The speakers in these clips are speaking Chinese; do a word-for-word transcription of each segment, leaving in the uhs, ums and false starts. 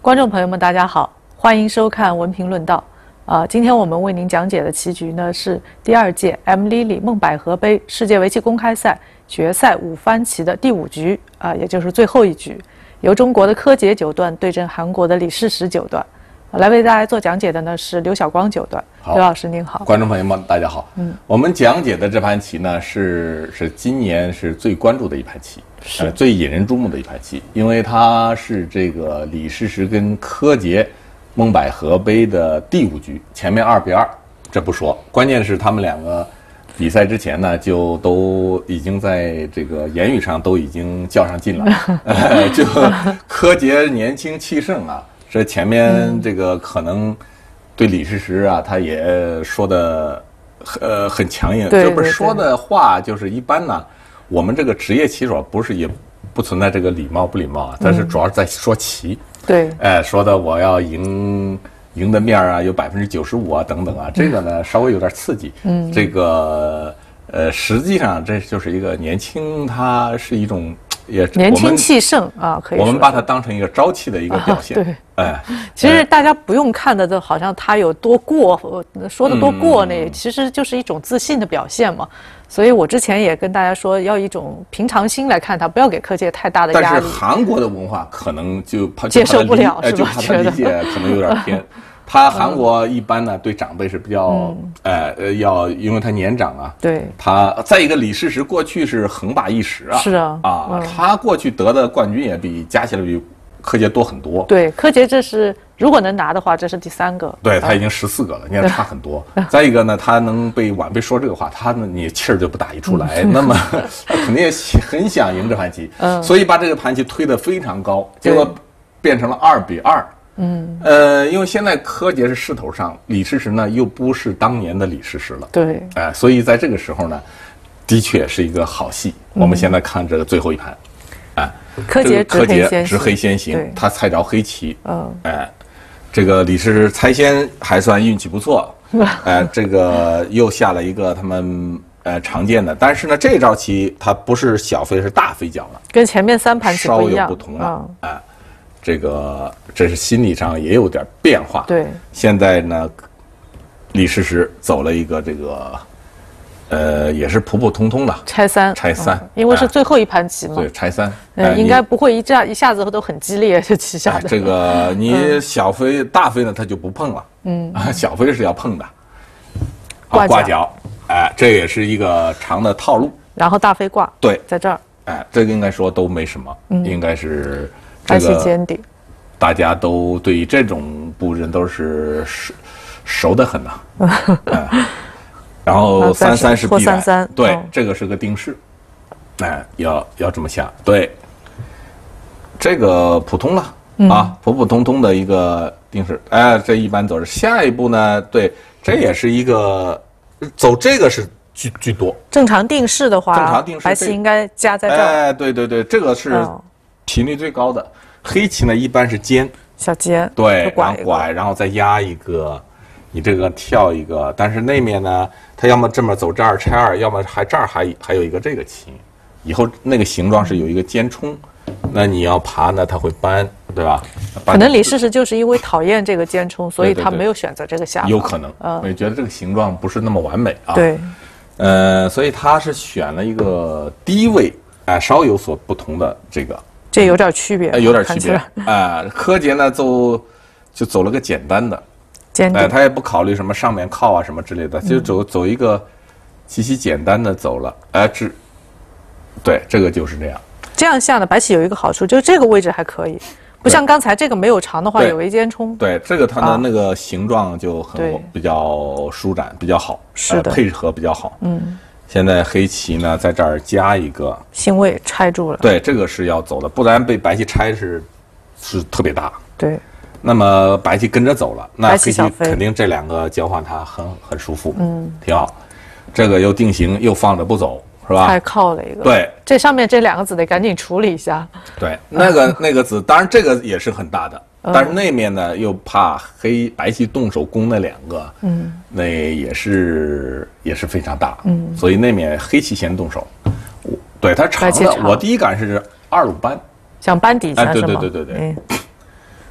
观众朋友们，大家好，欢迎收看文评论道。啊、呃，今天我们为您讲解的棋局呢是第二届 M Lily 孟百合杯世界围棋公开赛决赛五番棋的第五局啊、呃，也就是最后一局，由中国的柯洁九段对阵韩国的李世石九段。来为大家做讲解的呢是刘晓光九段。刘老师您好， 观众朋友们大家好。嗯，我们讲解的这盘棋呢是是今年是最关注的一盘棋，是、呃、最引人注目的一盘棋，因为它是这个李世石跟柯洁孟百合杯的第五局，前面二比二，这不说，关键是他们两个比赛之前呢就都已经在这个言语上都已经较上劲了，呃、就柯洁年轻气盛啊。这前面这个可能对李世石啊，他也说的呃很强硬，这不是说的话就是一般呢。我们这个职业棋手不是也不存在这个礼貌不礼貌啊，但是主要是在说棋。对，哎，说的我要赢赢的面啊有百分之九十五啊等等啊，这个呢稍微有点刺激。嗯，这个呃实际上这就是一个年轻，他是一种。也年轻气盛啊，可以我们把它当成一个朝气的一个表现。啊、对，哎， 其实大家不用看的，就好像他有多过，说的多过呢、嗯，其实就是一种自信的表现嘛。所以我之前也跟大家说，要一种平常心来看他，不要给柯洁太大的压力。 但是韩国的文化可能就怕接受不了， 哎，就怕他理解可能有点偏。他韩国一般呢对长辈是比较，嗯、呃呃要，因为他年长啊。对。他再一个李世石过去是横霸一时啊。是啊。啊、嗯，他过去得的冠军也比加起来比柯洁多很多。对， 柯洁这是如果能拿的话，这是第三个。 对，他已经十四个了，你看差很多。再一个呢，他能被晚辈说这个话，他呢你气儿就不打一处来，嗯、那么他肯定也很想赢这盘棋，嗯，所以把这个盘棋推得非常高，结果变成了二比二。嗯，呃，因为现在柯洁是势头上，李世石呢又不是当年的李世石了，对，哎、呃，所以在这个时候呢，的确是一个好戏。嗯、我们现在看这个最后一盘，哎、呃， 柯洁柯洁执黑先行，他猜着黑棋，嗯，哎、呃，这个李世石猜先还算运气不错，哎、呃，这个又下了一个他们呃常见的，但是呢这招棋它不是小飞是大飞角了， 跟前面三盘棋不一样， 稍有不同了，哎、嗯。呃这个这是心理上也有点变化。对，现在呢，李世石走了一个这个，呃，也是普普通通的拆三， 拆三、 嗯，因为是最后一盘棋嘛。 对，拆三， 嗯、呃，应该不会一下一下子都很激烈就棋下的、 哎。这个你小飞、嗯、大飞呢，他就不碰了。嗯，小飞是要碰的。 挂挂角，哎，这也是一个常的套路。 然后大飞挂。对，在这儿。 哎，这个应该说都没什么，嗯、应该是。 白棋尖顶， 大家都对于这种布阵都是熟熟得很呐、啊嗯。然后三三是必然，三三对、哦，这个是个定式，哎，要要这么下，对，这个普通了、嗯、啊，普普通通的一个定式，哎，这一般走着。下一步呢，对，这也是一个走这个是居居多。 正常定式的话， 正常定式白棋应该加在这儿。 哎，对对对，这个是。哦频率最高的黑棋呢，一般是尖小尖， 对，然后拐，然后再压一个，你这个跳一个，但是那面呢，它要么这么走这儿拆二，要么还这儿还还有一个这个棋，以后那个形状是有一个尖冲，那你要爬呢，它会扳，对吧？ 可能李世石就是因为讨厌这个尖冲，所以他没有选择这个下法， 有可能，嗯，我觉得这个形状不是那么完美啊，对，呃，所以他是选了一个低位，哎、呃，稍有所不同的这个。 这有点区别， 呃、有点区别啊、呃。柯洁呢，走就走了个简单的， 简单， 哎、呃，他也不考虑什么上面靠啊什么之类的，就走、嗯、走一个极其简单的走了，哎、呃，这，对，这个就是这样。 这样下呢，白棋有一个好处，就是这个位置还可以，不像刚才这个没有长的话有一尖冲。 对，这个它的那个形状就很、啊、比较舒展，比较好， 是的、 呃，配合比较好。嗯。现在黑棋呢，在这儿加一个星位拆住了。 对，这个是要走的，不然被白棋拆是是特别大。 对。 那么白棋跟着走了，那黑棋肯定这两个交换它很很舒服，嗯，挺好。这个又定型，又放着不走，是吧？ 还靠了一个。 对。 这上面这两个子得赶紧处理一下。 对，那个那个子，当然这个也是很大的。但是那面呢，又怕黑白棋动手攻那两个，嗯，那也是也是非常大，嗯，所以那面黑棋先动手，对它长的，我第一感是二路扳， 想扳底下是吗？ 哎，对对对对对，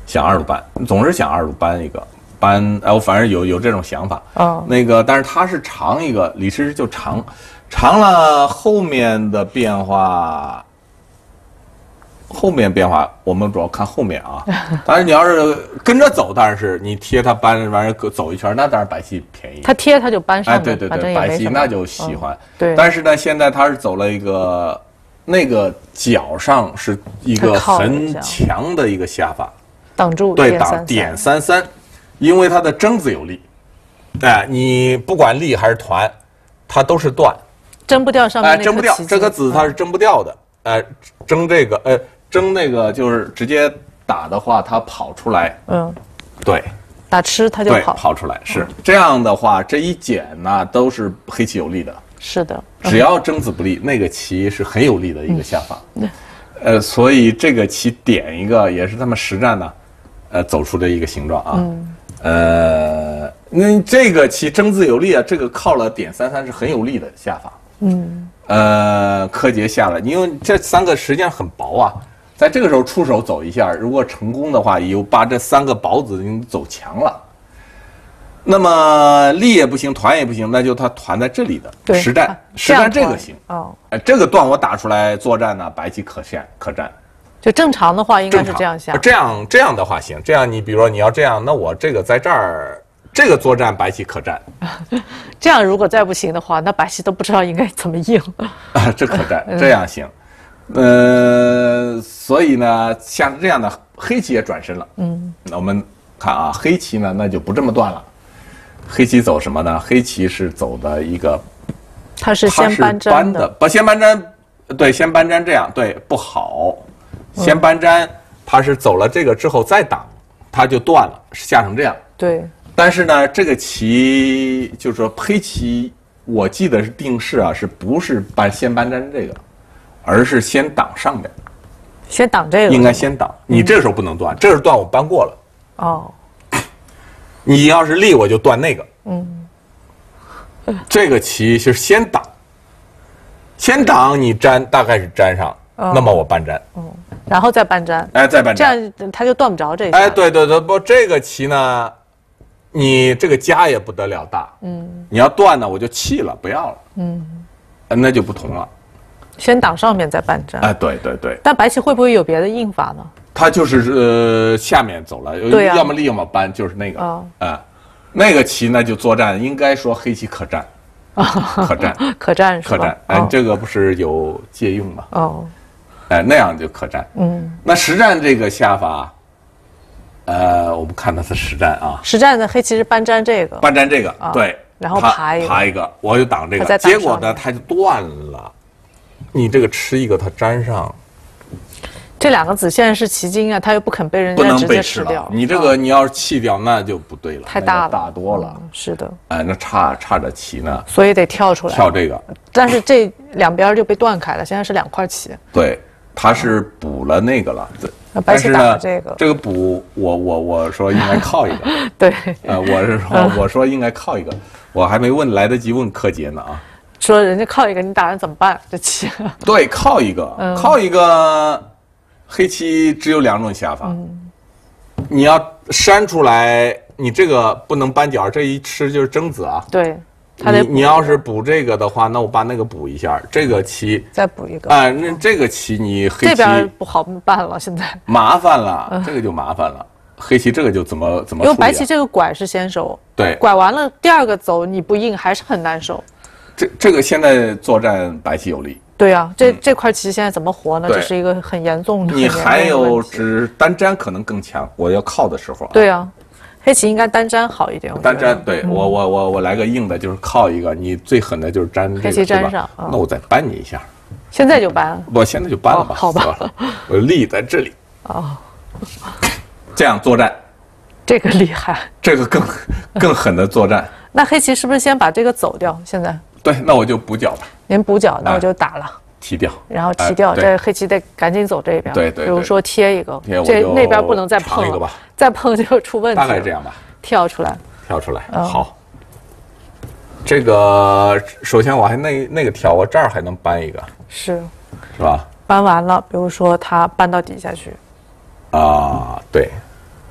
想二路搬，总是想二路搬一个搬，哎，我反正有有这种想法。 哦， 那个，但是它是长一个，李师师就长，长了后面的变化。后面变化，我们主要看后面啊。当然，你要是跟着走，当然是你贴它搬完了走一圈，那当然白棋便宜。 它贴它就搬上面， 哎，对对对，白棋那就喜欢。 嗯、对。 但是呢，现在它是走了一个那个角上是一个很强的一个下法， 挡住对挡点三三，因为它的征子有力。哎，你不管力还是团，它都是断， 争不掉上面那个。哎，争不掉，这个子它是争不掉的。呃，争这个呃。争那个就是直接打的话，它跑出来， 嗯， 对， 打吃它就跑跑出来，是、嗯、这样的话，这一减呢都是黑棋有利的， 是的， 只要争子不利，那个棋是很有利的一个下法，嗯、呃，所以这个棋点一个也是他们实战呢，呃，走出的一个形状啊，嗯、呃，那这个棋争子有利啊，这个靠了点三三是很有利的下法，嗯，呃，柯洁下了，因为这三个实际上很薄啊。在这个时候出手走一下，如果成功的话，有把这三个宝子已经走强了。那么力也不行，团也不行，那就他团在这里的实战，啊、实战这个行。哦，哎，这个段我打出来作战呢，白棋可战可战。 就正常的话，应该是这样下。 这样这样的话行，这样你比如说你要这样，那我这个在这儿，这个作战白棋可战。 这样如果再不行的话，那白棋都不知道应该怎么应。 啊，这可战，这样行。呃，所以呢，像这样的黑棋也转身了。嗯，那我们看啊，黑棋呢，那就不这么断了。黑棋走什么呢？黑棋是走的一个， 它是先搬粘的， 不先搬粘，对，先搬粘这样对不好。先搬粘，它是走了这个之后再挡，它就断了，下成这样。 对。 但是呢，这个棋就是说黑棋，我记得是定式啊，是不是搬先搬粘这个？而是先挡上面， 先挡这个， 应该先挡。你这个时候不能断，嗯、这是断我搬过了。哦，你要是立我就断那个。嗯，这个棋是先挡，先挡你粘大概是粘上，哦、那么我搬粘。 嗯，然后再搬粘。 哎，再搬粘，这样它就断不着这个。 哎，对对对，不，这个棋呢，你这个家也不得了大。嗯，你要断呢，我就弃了，不要了。嗯，那就不同了。 先挡上面再搬粘， 哎，对对对。 但白棋会不会有别的应法呢？ 他就是呃下面走了， 对啊、 要么立要么搬，就是那个啊、哦呃，那个棋呢就作战，应该说黑棋可战，可战可战是吧？ 可战，哎、哦，这个不是有借用吗？哦，哎，那样就可战。嗯，那实战这个下法，呃，我们看它是实战啊， 实战的黑棋是搬粘这个， 搬粘这个，哦、对， 然后爬一个， 爬一个，我就挡这个，结果呢它就断了。你这个吃一个，它粘上， 这两个子现在是棋筋啊，它又不肯被人家直接吃掉。 你这个你要是弃掉，那就不对了， 太大了， 大多了。 嗯、是的， 哎，那差差着棋呢， 所以得跳出来， 跳这个。 但是这两边就被断开了，现在是两块棋。 对，它是补了那个了。 嗯、白棋打了这个， 这个补，我我我说应该靠一个。 对， 呃，我是说我说应该靠一个，我还没问来得及问柯洁呢啊。 说人家靠一个，你打人怎么办？这棋对，靠一个，嗯、靠一个，黑棋只有两种下法。嗯、你要扇出来，你这个不能扳角，这一吃就是争子啊。 对， 你你要是补这个的话，那我把那个补一下，这个棋再补一个。 啊、呃，那这个棋你黑棋这边不好办了，现在麻烦了，嗯、这个就麻烦了。黑棋这个就怎么怎么、啊？ 因为白棋这个拐是先手， 对， 拐完了第二个走你不应还是很难受。 这这个现在作战白棋有利。 对啊，这、嗯、这块棋现在怎么活呢？这是一个很严重的。 你还有只单粘可能更强，我要靠的时候、啊。 对啊，黑棋应该单粘好一点。 单粘，对、嗯、我我我我来个硬的，就是靠一个，你最狠的就是粘这个。 黑棋粘上， 那我再搬你一下。 现在就搬？ 我现在就搬了吧。 哦、好吧， 我立在这里。哦，这样作战。 这个厉害。 这个更更狠的作战。 那黑棋是不是先把这个走掉？现在？ 对，那我就补角吧。 您补角，那我就打了。 踢掉， 然后踢掉，这黑棋得赶紧走这边。 对对， 比如说贴一个，这那边不能再碰了，再碰就出问题。 大概这样吧。 跳出来， 跳出来，好。这个首先我还那那个跳，我这儿还能搬一个， 是， 是吧？ 搬完了，比如说他搬到底下去。 啊，对。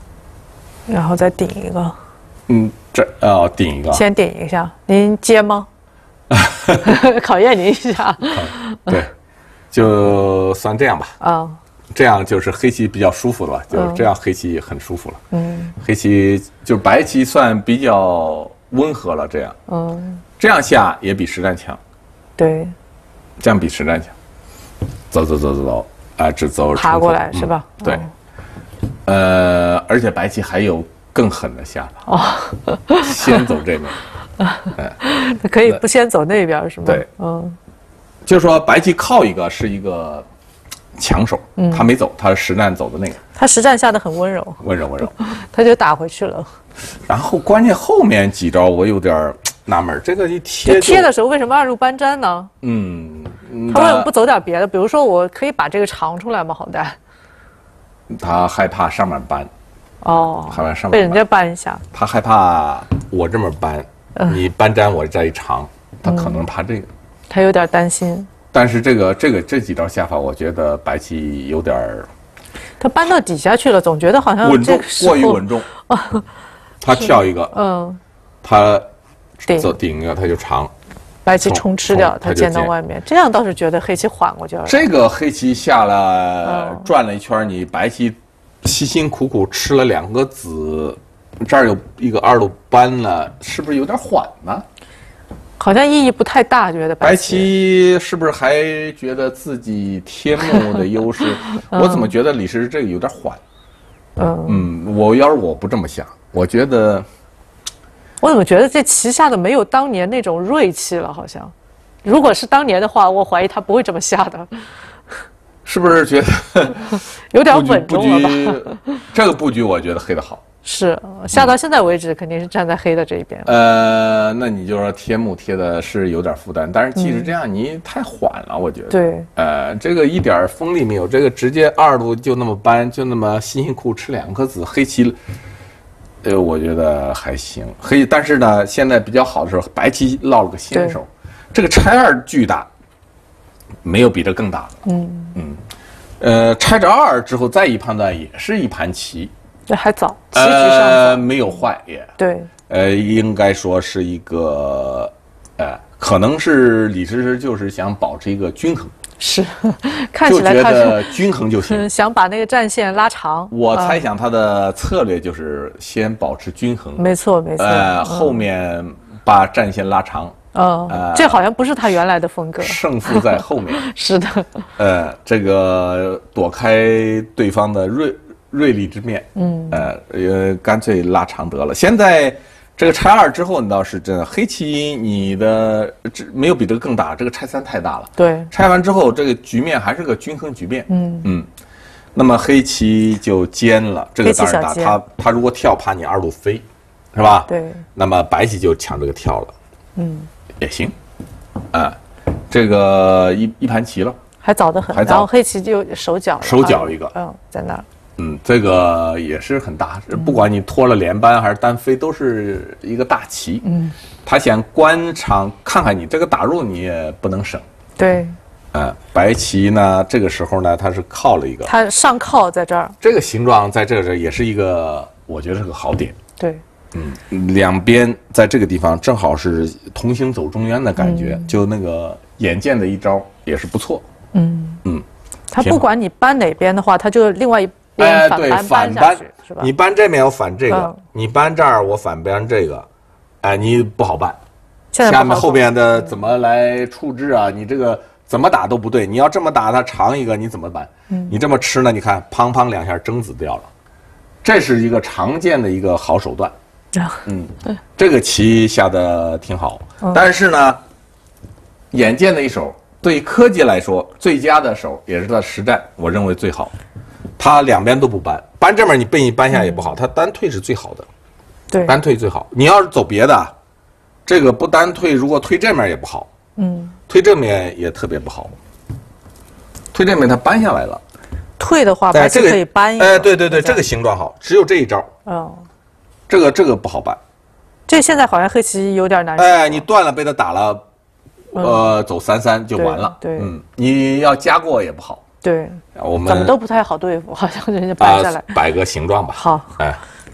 然后再顶一个。 嗯，这哦顶一个。 先顶一下，您接吗？考验您一下。 对，就算这样吧。 啊。 这样就是黑棋比较舒服了，就是这样黑棋很舒服了。嗯，黑棋就是白棋算比较温和了，这样。嗯，这样下也比实战强。 对， 这样比实战强。走走走走走，啊、呃，只走爬过来、嗯、是吧？ 对。哦、呃，而且白棋还有更狠的下法。哦。先走这边。 嗯，可以不先走那边是吗？ 对。嗯。就是说白棋靠一个是一个。强手，嗯，他没走，他实战走的那个， 他实战下的很温柔， 温柔温柔， 他就打回去了。 然后关键后面几招我有点纳闷，这个一贴贴的时候为什么二路搬粘呢？嗯，他为什么不走点别的？比如说我可以把这个长出来吗？好歹他害怕上面搬， 哦， 害怕上面被人家搬一下， 他害怕我这么搬，嗯、你搬粘我这一长，他可能怕这个，嗯、 他有点担心。 但是这个这个这几招下法，我觉得白棋有点儿， 他搬到底下去了，总觉得好像稳重，过于稳重。他跳一个，嗯，他走顶一个，他就长， 白棋冲吃掉，他溅到外面，这样倒是觉得黑棋缓过去了。 这个黑棋下了转了一圈，你白棋辛辛苦苦吃了两个子，这儿有一个二路搬了，是不是有点缓呢？ 好像意义不太大，觉得白棋是不是还觉得自己贴目的优势？嗯、我怎么觉得李师这个有点缓？嗯嗯，我要是我不这么想，我觉得， 我怎么觉得这棋下的没有当年那种锐气了？好像，如果是当年的话，我怀疑他不会这么下的。 是不是觉得有点稳重了吧？ 这个布局我觉得黑的好。 是下到现在为止，肯定是站在黑的这一边。 呃，那你就说贴目贴的是有点负担，但是即使这样，嗯、你太缓了，我觉得。 对。 呃，这个一点锋利没有，这个直接二路就那么搬，就那么辛辛苦苦吃两颗子，黑棋，呃，我觉得还行。黑，但是呢，现在比较好的时候，白棋落了个先手，这个拆二巨大，没有比这更大的。嗯嗯，呃，拆着二之后再一判断，也是一盘棋。 这还早，棋局上呃没有坏也对， 呃应该说是一个，呃可能是李师师就是想保持一个均衡， 是看起来就觉得均衡就行， 想把那个战线拉长。 我猜想他的策略就是先保持均衡， 没错没错， 呃、嗯、后面把战线拉长。 嗯、呃，这好像不是他原来的风格。 胜负在后面。 是的。 呃，这个躲开对方的锐。锐利之面，嗯，呃，呃，干脆拉长得了。现在这个拆二之后，你倒是真的黑棋，你的这没有比这个更大，这个拆三太大了。 对， 拆完之后，这个局面还是个均衡局面。嗯嗯，那么黑棋就尖了，这个当然大。他他如果跳，怕你二路飞，是吧？ 对。 那么白棋就抢这个跳了。嗯，也行，啊，这个一一盘棋了， 还早得很。然后黑棋就手脚手脚一个， 嗯，在那儿。 嗯，这个也是很大，不管你拖了连扳还是单飞，都是一个大棋。嗯，他想官场看看你这个打入，你也不能省。 对。 呃，白棋呢，这个时候呢，它是靠了一个， 它上靠在这儿， 这个形状在这儿也是一个，我觉得是个好点。 对。 嗯，两边在这个地方正好是同行走中间的感觉，嗯、就那个眼见的一招也是不错。嗯嗯，他不管你搬哪边的话，他就另外一。 哎，对，反搬是吧？ 你搬这边我反这个，嗯、你搬这儿我反搬这个，哎，你不好办。下面后边的怎么来处置啊？你这个怎么打都不对。你要这么打，它长一个，你怎么办？嗯、你这么吃呢？你看，砰砰两下争子掉了，这是一个常见的一个好手段。嗯，对，这个棋下的挺好，嗯、但是呢，眼见的一手，对柯洁来说最佳的手，也是他实战，我认为最好。他两边都不搬，搬这面你被你搬下也不好，他单退是最好的， 对， 单退最好。你要是走别的，这个不单退，如果推这面也不好，嗯，推这面也特别不好。推这面他搬下来了， 退的话白棋可以搬一个， 哎，对对对，这个形状好，只有这一招，嗯，这个这个不好办。 这现在好像黑棋有点难。 哎，你断了被他打了，呃，走三三就完了。 对， 嗯，你要加过也不好。 对， 我们怎么都不太好对付，好像人家搬下来， 摆个形状吧。 好， 哎，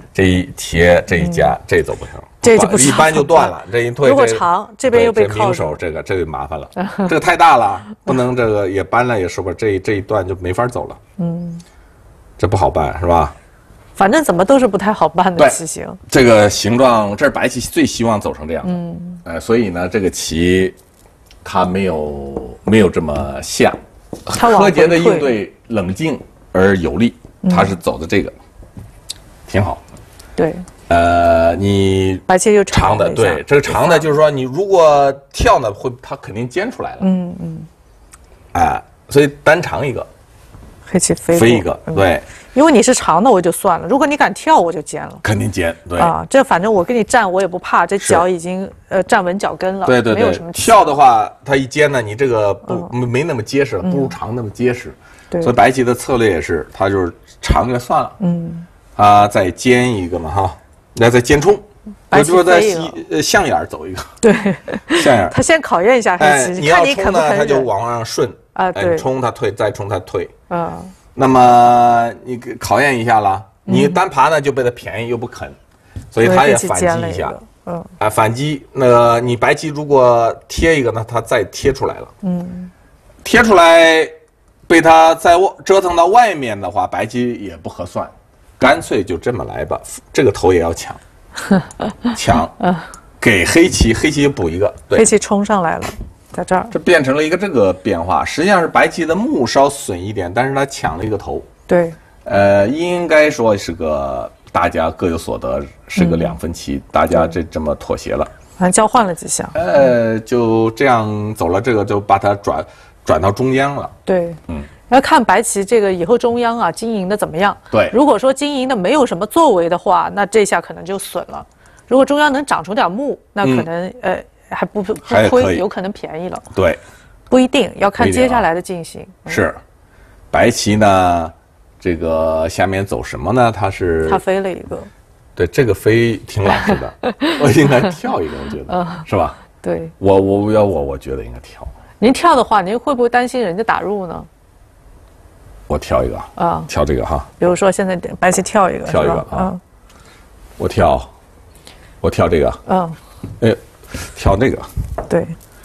这一贴这一夹，嗯、这走不成， 这就不一般就断了。这一退， 如果长，这边又被靠手，这个这个麻烦了，这个太大了，不能这个也搬了也受不了，这这一段就没法走了。嗯，这不好办是吧？ 反正怎么都是不太好办的棋形。 这个形状，这是白棋最希望走成这样。嗯，呃，所以呢，这个棋它没有没有这么像。柯洁的应对冷静而有力，他是走的这个，嗯、挺好。 对， 呃，你白棋又长的，对，这个长的就是说，你如果跳呢，会它肯定尖出来了。嗯嗯，哎、呃，所以单长一个， 黑棋飞飞一个，对。嗯， 因为你是长的，我就算了；如果你敢跳，我就尖了。 肯定尖，对啊，这反正我跟你站，我也不怕，这脚已经呃站稳脚跟了， 对对对， 没有什么跳的话，它一尖呢，你这个不、嗯、没那么结实了，不如长那么结实。对，所以白棋的策略也是，它就是长就算了，嗯，它再尖一个嘛哈，那再尖冲， 白棋在呃象眼走一个， 对， 象眼， 他先考验一下黑棋， 你要冲呢，他就往上顺啊，对， 冲他退，再冲他退，啊。那么你考验一下了，你单爬呢就被他便宜又不肯，所以他也反击一下，嗯，啊反击。那个你白棋如果贴一个呢，他再贴出来了，嗯，贴出来被他再折腾到外面的话，白棋也不合算，干脆就这么来吧，这个头也要抢，抢，给黑棋，黑棋补一个， 黑棋冲上来了。在这儿， 这变成了一个这个变化，实际上是白棋的目稍损一点，但是他抢了一个头。 对， 呃，应该说是个大家各有所得，是个两分棋，嗯、大家这这么妥协了， 反正交换了几下。 呃，就这样走了，这个就把它转转到中央了。 对，嗯，要看白棋这个以后中央啊经营的怎么样。 对， 如果说经营的没有什么作为的话，那这下可能就损了。如果中央能长出点目，那可能、嗯、呃。还不不亏，有可能便宜了。 对， 不一定要看接下来的进行。 啊嗯、是，白棋呢，这个下面走什么呢？它是它飞了一个。 对，这个飞挺老实的，我应该跳一个，我觉得，嗯、是吧？ 对， 我我要我我觉得应该跳。 您跳的话，您会不会担心人家打入呢？ 我跳一个啊，跳这个哈。 比如说现在白棋跳一个， 跳一个啊，嗯、我跳，我跳这个，嗯，哎。跳那个， 对，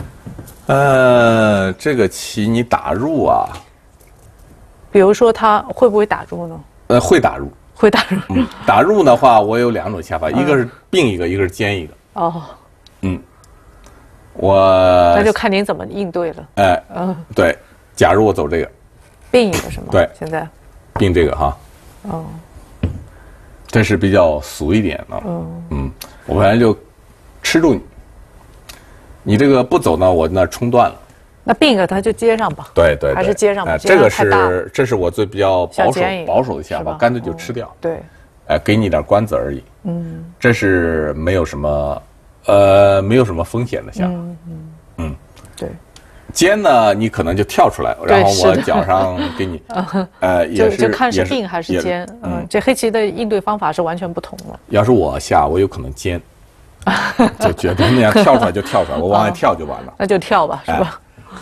呃，这个棋你打入啊， 比如说他会不会打入呢？ 呃，会打入， 会打入。 嗯，打入的话，我有两种下法，嗯、一个是并一个，一个是尖一个。 哦， 嗯，我那就看您怎么应对了。 哎，嗯，对，假如我走这个， 并一个是吗？ 对， 现在并这个哈。哦，这是比较俗一点的。嗯嗯，我反正就吃住你。你这个不走呢，我那冲断了。 那并一个它就接上吧。 对 对, 对， 还是接上吧。 哎、这个是这是我最比较保守保守的下法，干脆就吃掉。 嗯、对， 哎，给你点关子而已。嗯，这是没有什么，呃，没有什么风险的下法。嗯嗯嗯， 对。 尖呢，你可能就跳出来，然后我脚上给你，呃，也是就看是并还是尖。嗯，这黑棋的应对方法是完全不同的。 要是我下，我有可能尖。就觉得那样跳出来就跳出来，我往外跳就完了。 那就跳吧，是吧？哎、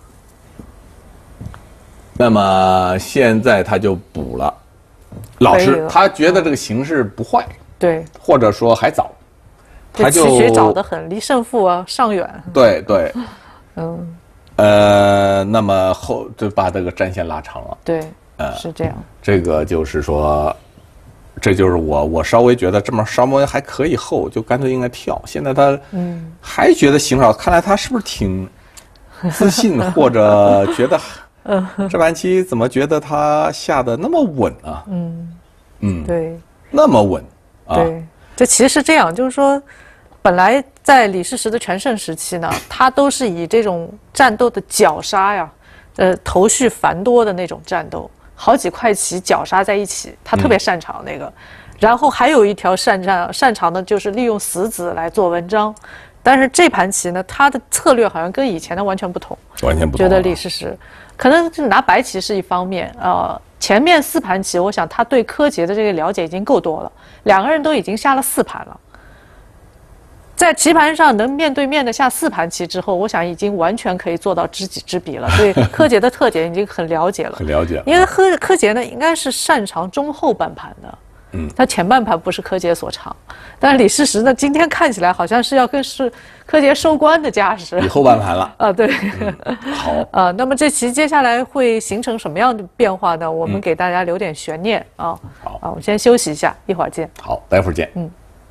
那么现在他就补了，老师他觉得这个形势不坏， 对， 或者说还早，他就棋局找得很离胜负啊尚远。 对对，嗯，呃，那么后就把这个战线拉长了。 对，呃，是这样。 这个就是说。这就是我，我稍微觉得这么稍微还可以后，就干脆应该跳。现在他嗯还觉得行少，看来他是不是挺自信，或者觉得这盘棋怎么觉得他下的那么稳啊？嗯嗯，对， 那么稳啊。 对，这其实是这样，就是说，本来在李世石的全盛时期呢，他都是以这种战斗的绞杀呀，呃，头绪繁多的那种战斗。好几块棋绞杀在一起，他特别擅长那个。嗯、然后还有一条擅长擅长的就是利用死子来做文章，但是这盘棋呢，他的策略好像跟以前的完全不同。 完全不同。 觉得李世石可能是拿白棋是一方面，呃，前面四盘棋，我想他对柯洁的这个了解已经够多了，两个人都已经下了四盘了。在棋盘上能面对面的下四盘棋之后，我想已经完全可以做到知己知彼了。对柯洁的特点已经很了解了， 很了解。 因为柯柯洁呢，应该是擅长中后半盘的， 嗯，他前半盘不是柯洁所长，但是李世石呢，今天看起来好像是要跟是柯洁收官的架势。 你后半盘了啊，对。 嗯、好。 啊，那么这棋接下来会形成什么样的变化呢？我们给大家留点悬念啊。 好， 啊，我们先休息一下，一会儿见。 好，待会儿见。 嗯。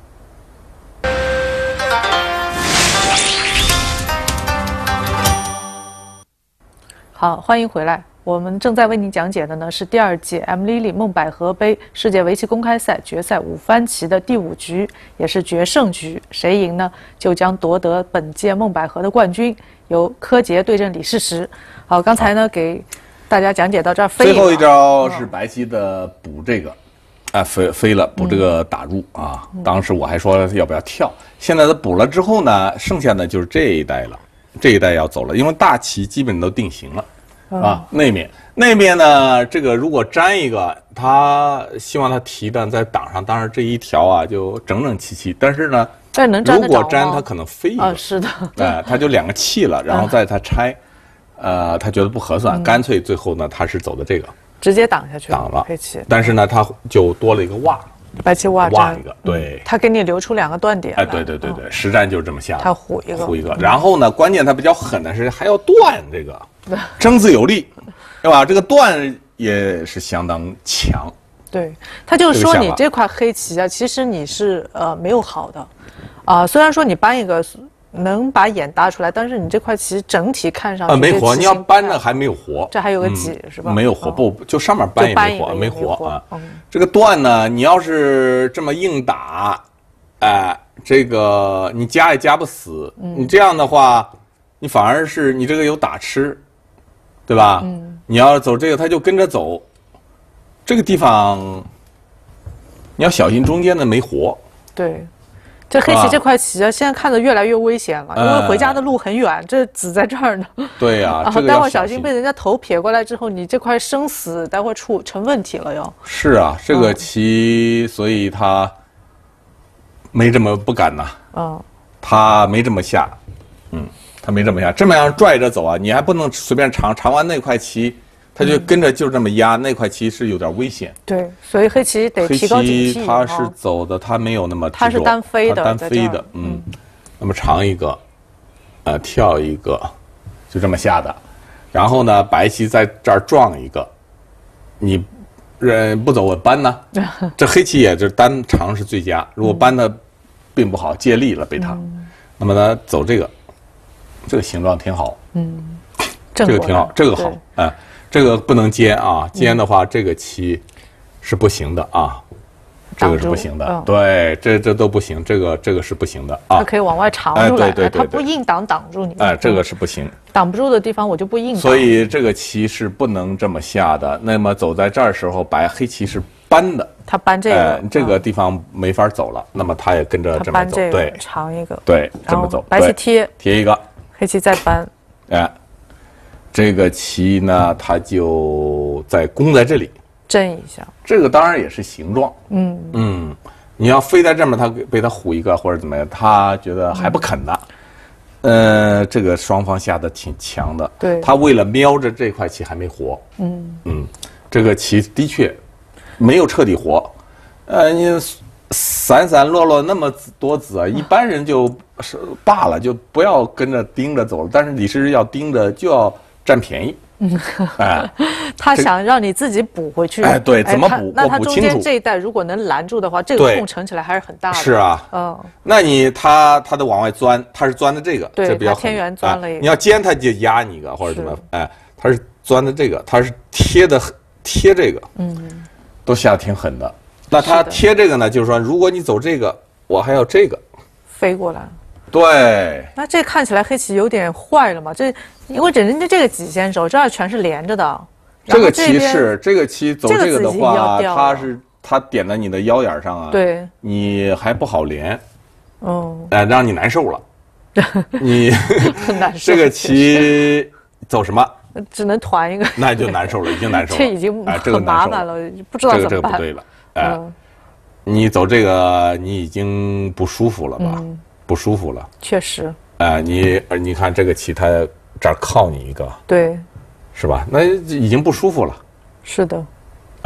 好，欢迎回来。我们正在为您讲解的呢是第二届 M Lily 梦百合杯世界围棋公开赛决赛五番棋的第五局，也是决胜局。谁赢呢，就将夺得本届梦百合的冠军，由柯洁对阵李世石。好，刚才呢给大家讲解到这儿，飞最后一招是白棋的补这个，啊飞飞了，补这个打入啊。嗯、当时我还说要不要跳，现在他补了之后呢，剩下的就是这一代了。这一代要走了，因为大棋基本都定型了，嗯、啊。那面那面呢，这个如果粘一个，他希望他提的在挡上，当然这一条啊就整整齐齐。但是呢， 但能粘得着吗？ 如果粘，他可能飞一个， 啊，是的， 哎、呃，他就两个气了，然后再他拆，呃，他觉得不合算，嗯、干脆最后呢，他是走的这个， 直接挡下去了， 挡了黑棋。 但是呢，他就多了一个挖。 白棋挖挖一个，对， 他给你留出两个断点。 哎，对对对对，实战就是这么下的。 他虎一个， 虎一个。然后呢，关键他比较狠的是还要断这个，争字有力，对吧？这个断也是相当强。 对，他就是说你这块黑棋啊，其实你是呃没有好的，啊，虽然说你搬一个能把眼搭出来，但是你这块棋整体看上去啊没活，你要搬着还没有活， 这还有个几是吧？ 没有活，不就上面搬也没活，没活啊。 嗯， 这个断呢，你要是这么硬打，哎，这个你夹也夹不死。你这样的话，你反而是你这个有打吃，对吧？嗯，你要走这个，他就跟着走，这个地方你要小心中间的没活。 对。这黑棋这块棋啊，现在看着越来越危险了，因为回家的路很远，这子在这儿呢。 对呀， 然后待会儿小心被人家头撇过来之后，你这块生死待会儿出成问题了哟。 是啊，这个棋，所以他没这么不敢呐。嗯，他没这么下，嗯，他没这么下，这么样拽着走啊，你还不能随便长长完那块棋。他就跟着就这么压，那块棋是有点危险。 对，所以黑棋得提高警惕。 黑棋它是走的，它没有那么它是单飞的， 单飞的，嗯。那么长一个，呃，跳一个，就这么下的。然后呢，白棋在这儿撞一个，你人不走我搬呢。这黑棋也是单长是最佳，如果搬的并不好，借力了被他。那么呢，走这个，这个形状挺好。嗯，这个挺好，这个好，哎。这个不能尖啊，尖的话，这个棋是不行的啊，这个是不行的。对，这这都不行，这个这个是不行的啊。 它可以往外长出来，它不硬挡挡住你。 哎，这个是不行， 挡不住的地方我就不硬挡。 所以这个棋是不能这么下的。那么走在这儿时候，白黑棋是搬的， 他搬这个， 这个地方没法走了，那么他也跟着这么走，对， 长一个， 对，这么走。 白棋贴贴一个， 黑棋再搬， 哎。这个棋呢，它就在攻在这里， 震一下。 这个当然也是形状，嗯嗯，你要飞在这面，他被他唬一个或者怎么样，他觉得还不肯的。嗯、呃，这个双方下的挺强的， 对， 他为了瞄着这块棋还没活，嗯嗯，这个棋的确没有彻底活，呃，你散散落落那么多子啊，一般人就是罢了，就不要跟着盯着走了。但是李世石要盯着，就要占便宜。嗯， 哎，他想让你自己补回去。 哎，对，怎么补？ 那他中间这一带如果能拦住的话，这个空乘起来还是很大的。 是啊，嗯，那你他他得往外钻，他是钻的这个， 对， 比较天元钻了一个。 你要尖，他就压你一个或者怎么，哎，他是钻的这个，他是贴的贴这个，嗯，都下的挺狠的。那他贴这个呢，就是说，如果你走这个，我还要这个飞过来。 对， 那这看起来黑棋有点坏了嘛？这因为人家这个几先手，这儿全是连着的。 这个棋是这个棋走这个的话，它是它点在你的腰眼上啊， 对， 你还不好连，哦，哎，让你难受了。你很难受。 这个棋走什么？ 只能团一个， 那就难受了，已经难受了。 这已经很麻烦了，不知道怎么办。 这个不对了，哎，你走这个，你已经不舒服了吧？不舒服了， 确实。 哎，你你看这个棋，它这儿靠你一个， 对， 是吧？那已经不舒服了。 是的。 哎，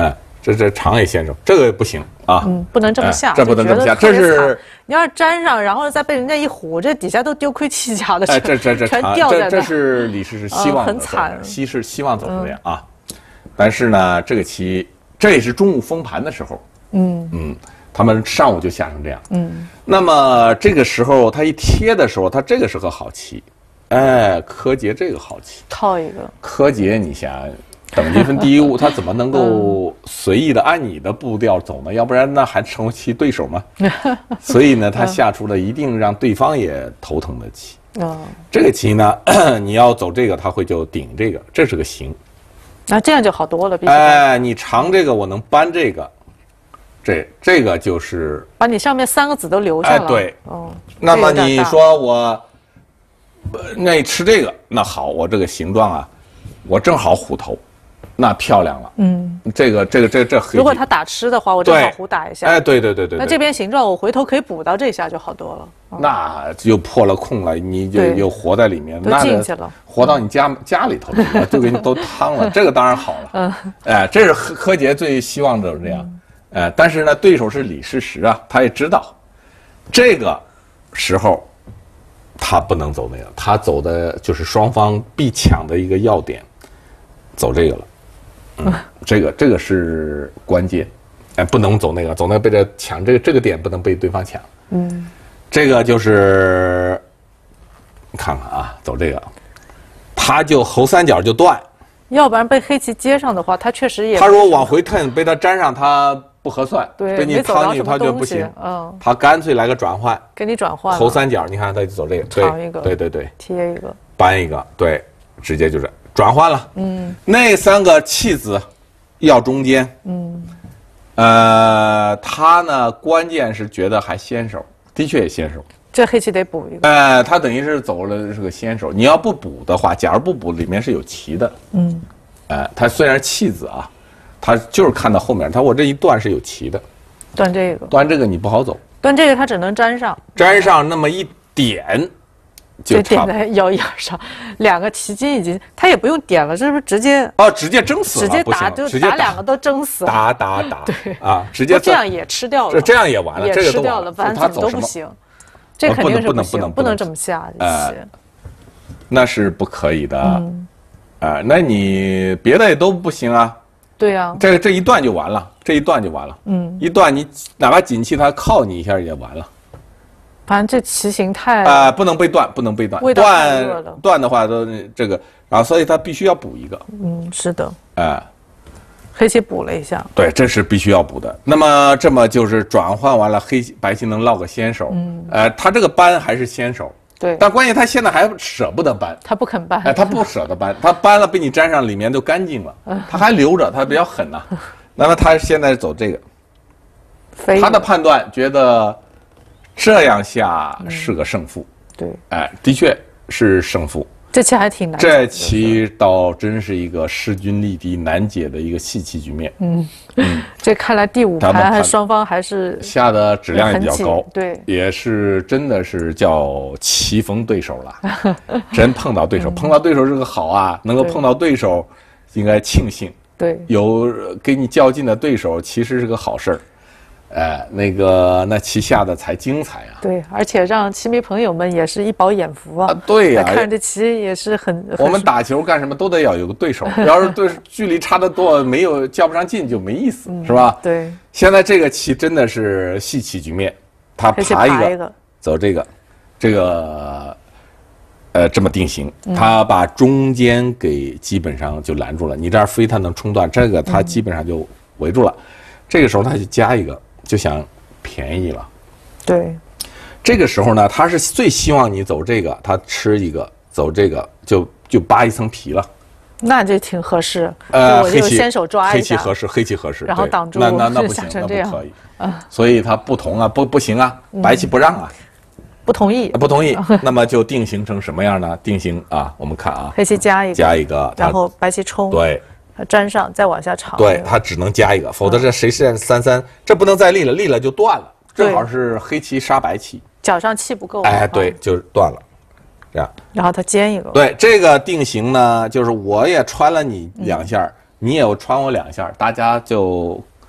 这这长也先手，这个不行啊， 嗯，不能这么下， 哎、这不能这么下，这是你要是粘上，然后再被人家一唬，这底下都丢盔弃甲的， 哎，这这这全掉在那。 这这是李师师希望的、 呃、很惨， 西是希望走成这样、嗯、啊。但是呢，这个棋这也是中午封盘的时候，嗯嗯，他们上午就下成这样，嗯。那么这个时候他一贴的时候，他这个是个好棋，哎，柯洁这个好棋， 套一个柯洁，你想。等级分第一物，他怎么能够随意的按你的步调走呢？要不然那还成为其对手吗？所以呢，他下出了一定让对方也头疼的棋。哦，这个棋呢，你要走这个，他会就顶这个，这是个形。 那、啊、这样就好多了。 哎，你长这个，我能搬这个，这这个就是把你上面三个子都留下了。 哎，对。哦。那么你说我，那你吃这个，那好，我这个形状啊，我正好虎头。那漂亮了，嗯，这个这个这这黑。 如果他打吃的话，我正好胡打一下。 哎，对对对 对, 对。 那这边形状，我回头可以补到这下就好多了。 哦、那就破了空了，你就又活在里面， 都进去了， 活到你家家里头去了，就给你都汤了。这个当然好了，嗯，哎，这是柯柯洁最希望的是这样，嗯、哎，但是呢，对手是李世石啊，他也知道，这个时候他不能走那个，他走的就是双方必抢的一个要点，走这个了。嗯，这个这个是关键，哎，不能走那个，走那个被这抢这个这个点不能被对方抢。嗯，这个就是你看看啊，走这个，他就后三角就断， 要不然被黑棋接上的话，他确实也他如果往回腾被他粘上，他不合算， 对， 被你趟进去他就不行。嗯，他干脆来个转换， 给你转换后三角，你看他就走这个， 长一个， 对对对， 贴一个， 搬一个，对，直接就是转换了。嗯，那三个弃子要中间。嗯，呃，他呢，关键是觉得还先手，的确也先手。 这黑棋得补一个。 哎、呃，他等于是走了是个先手。你要不补的话，假如不补，里面是有棋的。嗯，哎、呃，他虽然弃子啊，他就是看到后面，他我这一断是有棋的。 断这个。 断这个你不好走。 断这个他只能粘上。 粘上那么一点。 就点在腰眼上，两个棋筋已经，他也不用点了，这是不是直接？ 哦，直接蒸死了， 直接打就打两个都蒸死了， 打打打， 对啊，直接这样也吃掉了， 这这样也完了， 也这个吃掉了，反正怎么都不行，这肯定是不行，不能这么下棋， 那是不可以的，啊，那你别的也都不行啊， 对呀， 这这一断就完了，这一断就完了，嗯，一断你哪怕锦气他靠你一下也完了。 反正这棋形太啊、呃，不能被断，不能被断。断断的话都这个，然后所以他必须要补一个。 嗯，是的。 哎、呃， 黑棋补了一下。 对，这是必须要补的。那么这么就是转换完了，黑白棋能落个先手。嗯。呃，他这个搬还是先手。 对。 但关键他现在还舍不得搬。 他不肯搬。 哎，他不舍得搬，他搬了被你粘上，里面都干净了，他还留着，他比较狠呐、啊。那么他现在走这个，他的判断觉得。这样下是个胜负， 嗯、对， 哎，的确是胜负。 这棋还挺难。 这棋倒真是一个势均力敌、难解的一个细棋局面。嗯嗯，这看来第五盘还双方还是下的质量也比较高， 对， 也是真的是叫棋逢对手了，真碰到对手，碰到对手是个好啊，能够碰到对手，应该庆幸。 对， 有跟你较劲的对手，其实是个好事儿。哎，那个那棋下的才精彩啊！ 对，而且让棋迷朋友们也是一饱眼福啊！ 啊对呀、啊， 看这棋也是很…… 我们打球干什么都得要有个对手，要是对距离差得多，没有较不上劲就没意思，嗯、是吧？ 对。 现在这个棋真的是细棋局面，他爬一个，一个走这个，这个，呃，这么定型，嗯、他把中间给基本上就拦住了。你这儿飞他能冲断，这个他基本上就围住了。嗯、这个时候他就加一个。就想便宜了， 对。 这个时候呢，他是最希望你走这个，他吃一个，走这个就就扒一层皮了。 那就挺合适。 呃， 我就先手抓一下， 黑棋合适，黑棋合适， 然后挡住， 那那那不行，那不可以。啊，所以他不同啊，不不行啊，白棋不让啊， 不同意， 不同意。那么就定型成什么样呢？定型啊，我们看啊， 黑棋加一个， 加一个， 然后白棋冲， 对。 它粘上，再往下长。 对，它只能加一个，否则这谁是三三，这不能再立了，立了就断了。正好是黑棋杀白棋， 脚上气不够。 哎，对，就断了，这样。 然后它尖一个。 对，这个定型呢，就是我也穿了你两下，嗯、你也穿我两下，大家就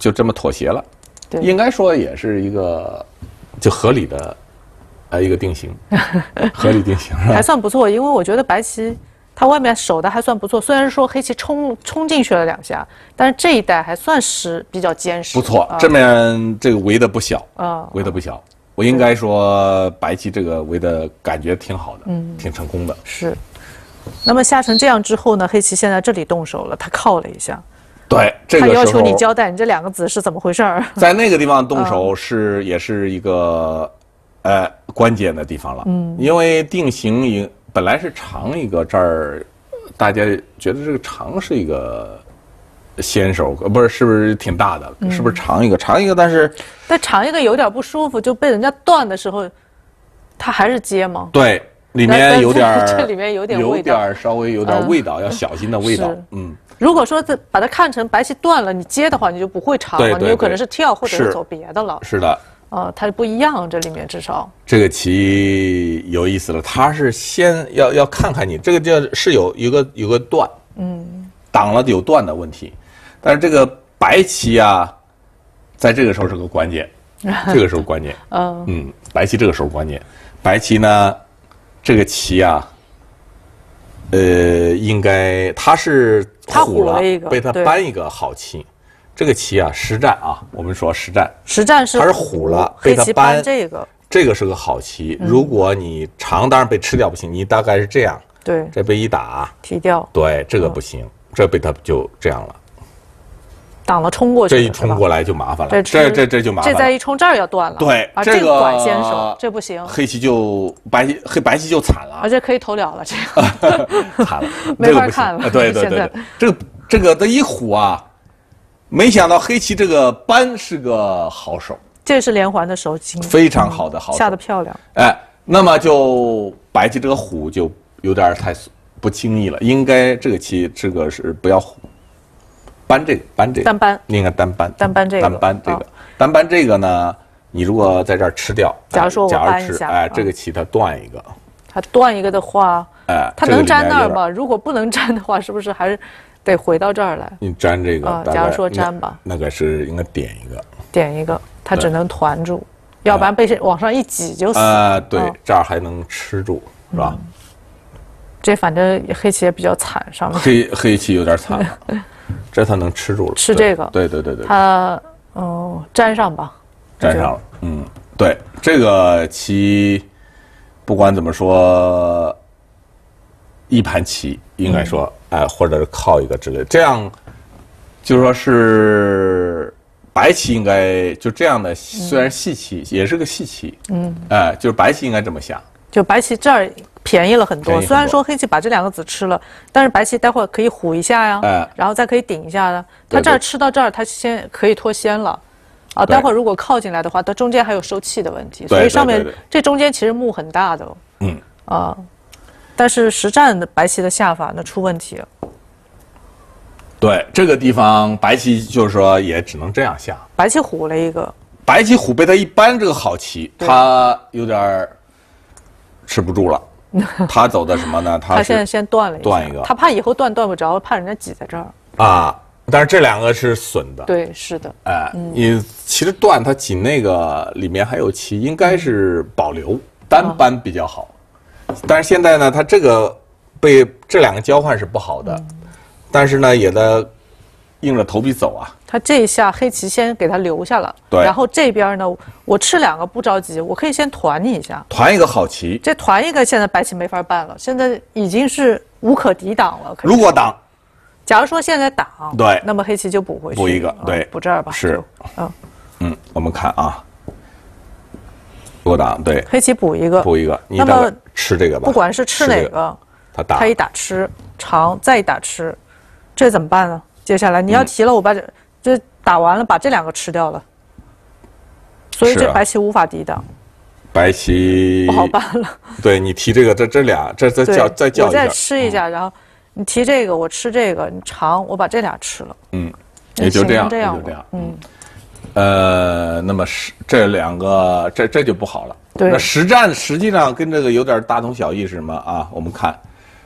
就这么妥协了， 对， 应该说也是一个就合理的，呃，一个定型，合理定型是吧？ 还算不错，因为我觉得白棋它外面守的还算不错，虽然说黑棋冲冲进去了两下，但是这一带还算是比较坚实。 不错， 啊、 这面这个围的不小啊， 围的不小。我应该说白棋这个围的感觉挺好的，嗯，挺成功的。 是。那么下成这样之后呢，黑棋现在这里动手了，他靠了一下。 对，这个时候他要求你交代你这两个子是怎么回事儿。 在那个地方动手是、嗯、也是一个呃关键的地方了，嗯，因为定型也本来是长一个这儿，大家觉得这个长是一个先手，不是是不是挺大的？嗯、是不是长一个长一个？但是但长一个有点不舒服，就被人家断的时候，他还是接吗？ 对。里面有点这里面有点味道， 有点稍微有点味道，嗯、要小心的味道。嗯， 如果说这把它看成白棋断了，你接的话，你就不会长了， 对对对， 你有可能是跳或者是走别的了。 是的， 呃，它不一样，这里面至少这个棋有意思了，它是先要要看看你这个叫是有有个有个断，嗯，挡了有断的问题，但是这个白棋啊，在这个时候是个关键，这个时候关键，嗯嗯，白棋这个时候关键，白棋呢。这个棋啊，呃，应该他是虎了，被他搬一个好棋。这个棋啊，实战啊，我们说实战， 实战是他是虎了，被他搬这个， 这个是个好棋。嗯、如果你长，当然被吃掉不行，你大概是这样， 对， 这被一打提掉， 对，这个不行，嗯、这被他就这样了。 挡了冲过去， 这一冲过来就麻烦了，这这这就麻烦了。 这再一冲这儿要断了， 对， 啊， 这个管先手，这不行。 黑棋就白棋黑白棋就惨了， 而且可以投了了，这个惨了， 没法看了。 对对对，这个这个的一虎啊，没想到黑棋这个搬是个好手， 这是连环的手棋， 非常好的好手， 下得漂亮。 哎，那么就白棋这个虎就有点太不经意了，应该这个棋这个是不要虎。搬这个，搬这个， 单搬， 应该单搬， 单搬这个， 单搬这个，单搬这个呢？你如果在这儿吃掉， 假如说我搬一下， 哎，这个棋它断一个， 它断一个的话， 哎， 它能粘那儿吗？如果不能粘的话，是不是还是得回到这儿来？ 你粘这个， 假如说粘吧， 那个是应该点一个， 点一个，它只能团住，要不然被往上一挤就死。 啊，对，这儿还能吃住，是吧？ 这反正黑棋也比较惨，上面黑黑棋有点惨了。这它能吃住了， 吃这个， 对对对对， 它嗯粘上吧， 粘上了，嗯，对，这个棋不管怎么说，一盘棋应该说，哎、嗯呃，或者是靠一个之类，这样就说是白棋应该就这样的，虽然细棋、嗯、也是个细棋，嗯，哎、呃，就是白棋应该这么下， 就白棋这儿。便宜了很多，虽然说黑棋把这两个子吃了，但是白棋待会儿可以虎一下呀，哎、然后再可以顶一下的。他这儿吃到这儿，他先可以脱先了，啊，待会儿如果靠进来的话，它中间还有收气的问题，所以上面这中间其实目很大的，嗯啊，但是实战的白棋的下法那出问题了。 对，这个地方白棋就是说也只能这样下。 白棋虎了一个， 白棋虎被他一搬这个好棋，他有点吃不住了。他走的什么呢？他他现在先断了一断一个， 他怕以后断断不着，怕人家挤在这儿啊。但是这两个是损的， 对，是的。 哎，嗯、你其实断它挤那个里面还有棋，应该是保留单搬比较好。啊、但是现在呢，它这个被这两个交换是不好的，嗯、但是呢也得硬着头皮走啊。 他这一下黑棋先给他留下了， 对， 然后这边呢，我吃两个不着急，我可以先团你一下， 团一个好棋。 这团一个现在白棋没法办了，现在已经是无可抵挡了。 如果挡， 假如说现在挡， 对， 那么黑棋就补回去， 补一个，对， 补这儿吧， 是，嗯嗯，我们看啊，如果挡，对， 黑棋补一个， 补一个，那么吃这个吧， 不管是吃哪个， 他打， 他一打吃长，再一打吃，这怎么办呢？接下来你要提了，我把这。这打完了，把这两个吃掉了，所以这白棋无法抵挡。 白棋不好办了。 对你提这个，这这俩，这再叫再叫一下， 我再吃一下，然后你提这个，我吃这个，你长，我把这俩吃了。 嗯，也就这样， 这样， 就这样。嗯，呃，那么实这两个，这这就不好了。 对， 那实战实际上跟这个有点大同小异是什么啊？我们看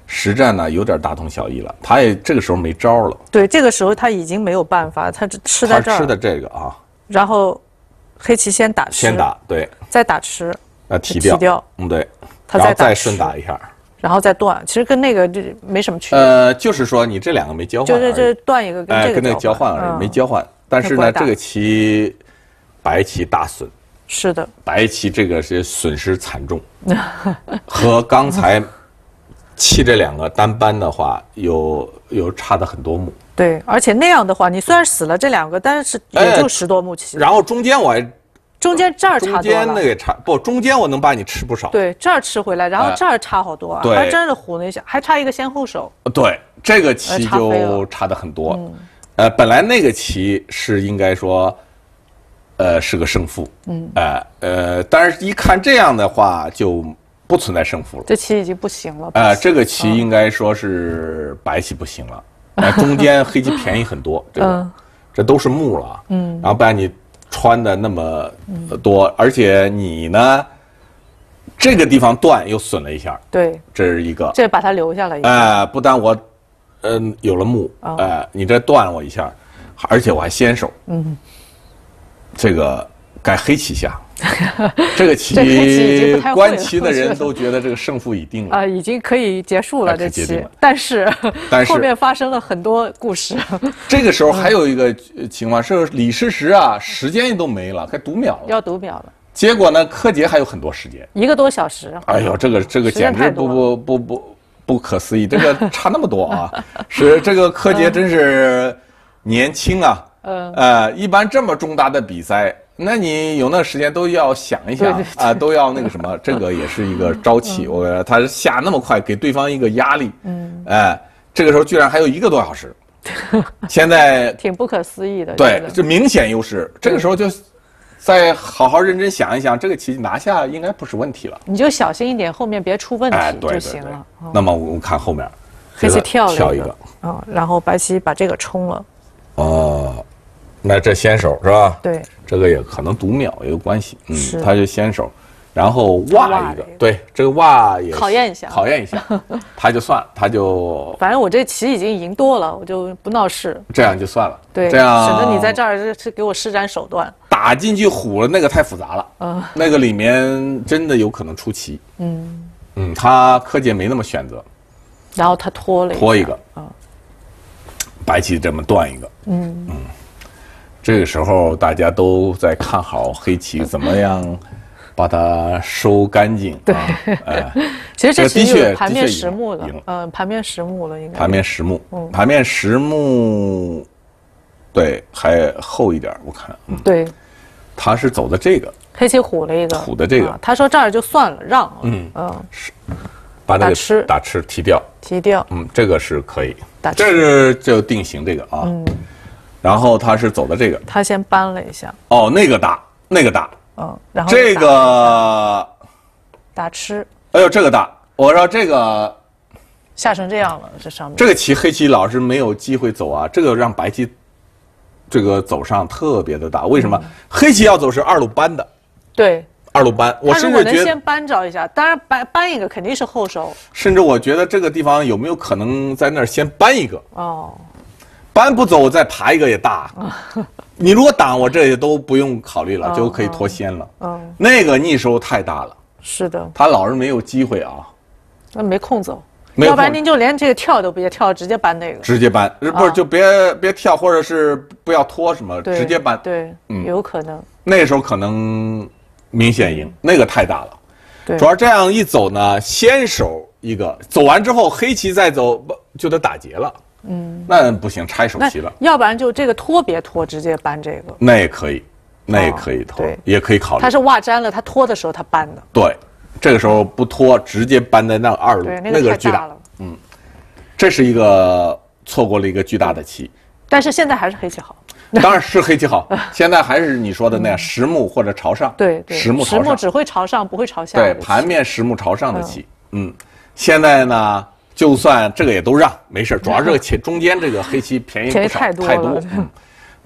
实战呢有点大同小异了，他也这个时候没招了。 对，这个时候他已经没有办法，他吃在这儿。 他吃的这个啊， 然后黑棋先打吃， 先打对， 再打吃， 啊提掉， 提掉， 嗯对， 他然后再再顺打一下， 然后再断，其实跟那个就没什么区别。 呃，就是说你这两个没交换， 就是这断一个跟这个跟那个交换而已，没交换。但是呢，这个棋白棋大损。 是的， 白棋这个是损失惨重，和刚才弃这两个单搬的话，有有差的很多目。 对，而且那样的话，你虽然死了这两个，但是也就十多目棋。 然后中间我还， 中间这儿差多了。 中间那个差不，中间我能把你吃不少。 对，这儿吃回来，然后这儿差好多啊， 对， 还真是唬了一下，还差一个先后手。 对，这个棋就差的很多。呃，本来那个棋是应该说。呃，是个胜负，嗯，呃呃，但是一看这样的话，就不存在胜负了。 这棋已经不行了。 呃，这个棋应该说是白棋不行了，呃，中间黑棋便宜很多，这个、嗯、这都是目了，嗯，然后把你穿的那么多，嗯、而且你呢，这个地方断又损了一下， 对， 这是一个， 这把它留下了一个， 哎、呃，不但我，嗯、呃，有了目，哎、哦呃，你这断了我一下，而且我还先手，嗯。这个该黑棋下，这个棋观棋的人都觉得这个胜负已定了啊、呃，已经可以结束了这棋，但是但是后面发生了很多故事。 这个时候还有一个情况是李世石啊，时间都没了，该读秒了， 要读秒了。 结果呢，柯洁还有很多时间， 一个多小时。 哎呦，这个这个简直不不不不不可思议，这个差那么多啊！是这个柯洁真是年轻啊。嗯，呃，一般这么重大的比赛，那你有那时间都要想一想啊、呃，都要那个什么，这个也是一个招气。嗯、我他下那么快，给对方一个压力。嗯，哎、呃，这个时候居然还有一个多小时，现在挺不可思议的。 对，这明显优势。这个时候就再好好认真想一想，这个棋拿下应该不是问题了。 你就小心一点，后面别出问题就行了。 哎、对对对那么我们看后面， 黑棋跳了跳一个， 啊、哦，然后白棋把这个冲了。 哦。那这先手是吧？ 对， 这个也可能读秒也有关系。嗯，他就先手，然后挖一个，对，这个挖也考验一下， 考验一下，他就算了，他就反正我这棋已经赢多了，我就不闹事， 这样就算了。 对， 这样省得你在这儿是给我施展手段。 打进去虎了，那个太复杂了，嗯，那个里面真的有可能出棋。嗯嗯，他柯洁没那么选择， 然后他拖了一拖一个，嗯，白棋这么断一个，嗯嗯。这个时候大家都在看好黑棋怎么样把它收干净。 对，哎，其实这棋有盘面实目了，嗯，盘面实目了应该。 盘面实目，嗯，盘面实目，对，还厚一点，我看。 嗯，对， 他是走的这个。 黑棋虎了一个。 虎的这个。 他说这儿就算了，让。嗯嗯，是，把那个打吃提掉。 提掉。 嗯，这个是可以。打吃。这是就定型这个啊。嗯。然后他是走的这个， 他先搬了一下。 哦，那个大，那个大， 嗯，然后这个打吃。 哎呦，这个大，我说这个下成这样了，这上面这个棋黑棋老是没有机会走啊，这个让白棋这个走上特别的大，为什么？嗯、黑棋要走是二路搬的， 对， 二路搬，我甚至觉得先搬着一下，当然搬搬一个肯定是后手， 甚至我觉得这个地方有没有可能在那儿先搬一个？ 哦。 搬不走，再爬一个也大。你如果挡我，这些都不用考虑了，就可以脱先了。嗯，那个逆收太大了。 是的， 他老是没有机会啊。 那没空走，要不然您就连这个跳都别跳，直接搬那个。 直接搬，不是就别别跳，或者是不要拖什么，直接搬。 对，嗯，有可能。 那时候可能明显赢，那个太大了。对，主要这样一走呢，先手一个，走完之后黑棋再走，就得打劫了。嗯，那不行，拆手棋了。 要不然就这个拖别拖，直接搬这个。 那也可以，那也可以拖，哦、也可以考虑。 他是袜粘了，他拖的时候他搬的。 对，这个时候不拖，直接搬在那二路， 对，那个太大了。 嗯，这是一个错过了一个巨大的棋。 但是现在还是黑棋好。 当然是黑棋好，现在还是你说的那样，实目或者朝上。 对对， 实目朝上。 实目只会朝上，不会朝下。 对，盘面实目朝上的棋。嗯，现在呢？就算这个也都让没事，主要这个棋中间这个黑棋便宜不少， 太多太多。嗯，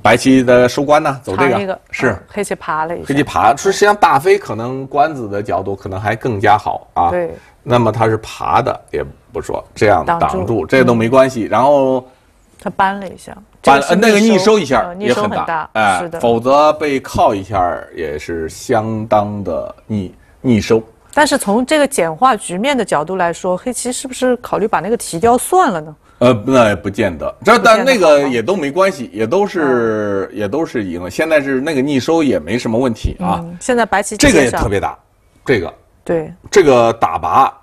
白棋的收官呢，走这个， 一个是、 嗯、黑棋爬了一下， 黑棋爬，实际上大飞可能官子的角度可能还更加好啊。 对， 那么他是爬的，也不说这样挡住， 挡住这都没关系。嗯、然后他扳了一下， 扳呃那个逆收一下也很大，哎、呃，否则被靠一下也是相当的逆逆收。 但是从这个简化局面的角度来说，黑棋是不是考虑把那个提掉算了呢？ 呃，那也不见得，这但那个也都没关系，也都是、嗯、也都是赢了。现在是那个逆收也没什么问题啊。 嗯、现在白棋这个也特别大，这个对这个打拔